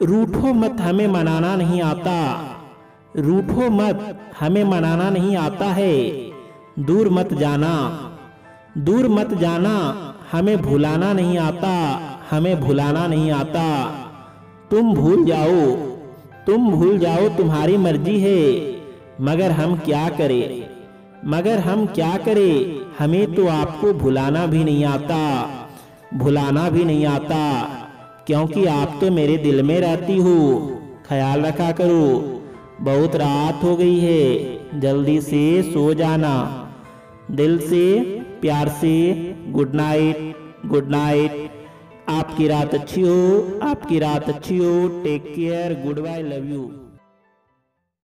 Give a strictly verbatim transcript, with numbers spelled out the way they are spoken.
रूठो मत, हमें मनाना नहीं आता। रूठो मत, हमें मनाना नहीं आता है। दूर मत जाना, दूर मत जाना, हमें भुलाना नहीं आता, हमें भुलाना नहीं आता। तुम भूल जाओ, तुम भूल जाओ, तुम्हारी मर्जी है, मगर हम क्या करें, मगर हम क्या करें। हमें तो आपको भुलाना भी नहीं आता, भुलाना भी नहीं आता, क्योंकि आप तो मेरे दिल में रहती हो। ख्याल रखा करो, बहुत रात हो गई है, जल्दी से सो जाना। दिल से प्यार से गुड नाइट, गुड नाइट। आपकी रात अच्छी हो, आपकी रात अच्छी हो। Take care, goodbye, love you.